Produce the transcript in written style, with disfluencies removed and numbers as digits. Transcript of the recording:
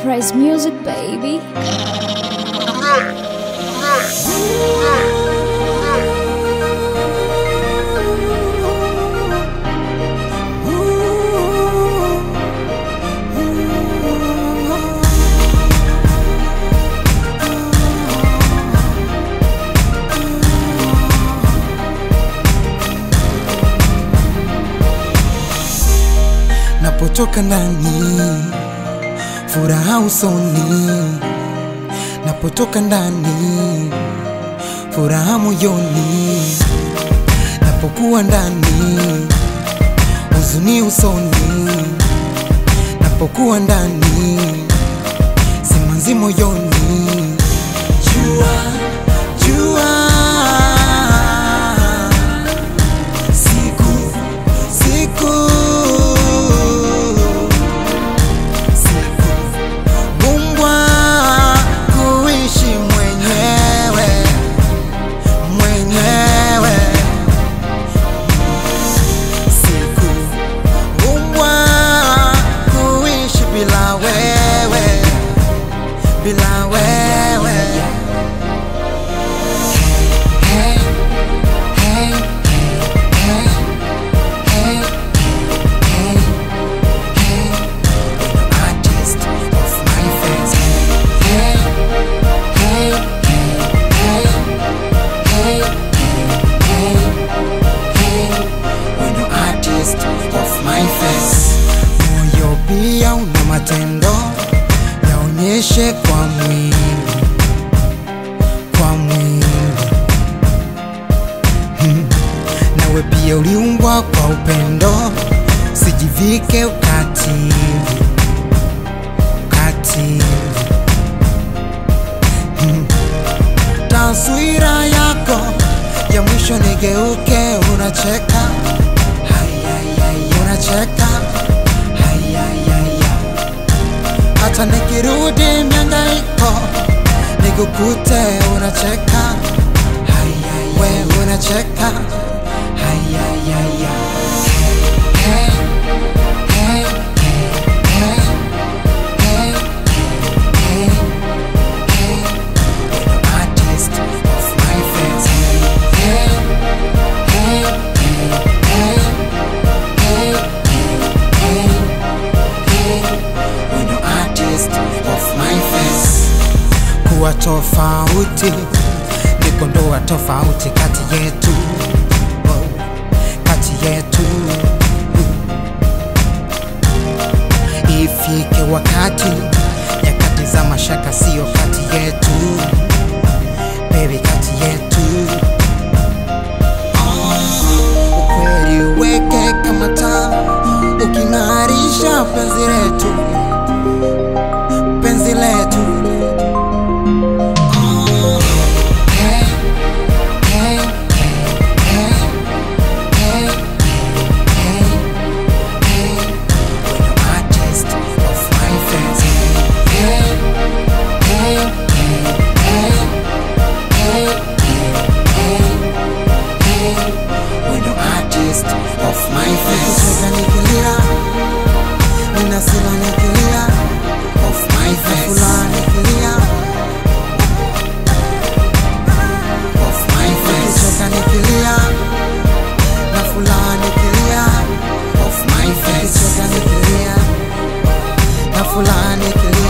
Price music, baby. Napotoka ndani, furaha usoni. Napotoka ndani, furaha moyoni. Napokuwa ndani, huzuni usoni. Napokuwa ndani, simanzi moyoni. Jua, jua, siku, siku, bila wewe. Hey, hey, hey, hey, hey, hey, the artist of my face. Hey, hey, hey, hey, hey, hey, hey, when the artist of my face. Moyo pia una matendo, yaonyeshe kwa mwili, kwa mwili. Nawe pia uliumbwa kwa upendo, sijivike ukatili, ukatili. Taswira yako ya mwisho nigeuke, unacheka, unacheka. Hata nikirudi miangaiko, nikukute unacheka, we unacheka. Hey, hey, hey, hey, hey, hey, the artist of my face. Hey, hey, hey, hey, hey, hey, hey, the artist of my face. Kuwa tofauti ni kuondoa tofauti kati yetu, kati yetu. Ifike wakati nyakati za mashaka sio kati yetu, baby, kati yetu. Ukweli uweke kama taa, uking'arisha penzi letu, penzi letu. Of my face. Nikilia, ninasema nikilia. Of my face. Fulani nikilia. Of my face. Nikicheka nikilia, na fulani nikilia. Of my face. Nikicheka nikilia, na fulani nikilia.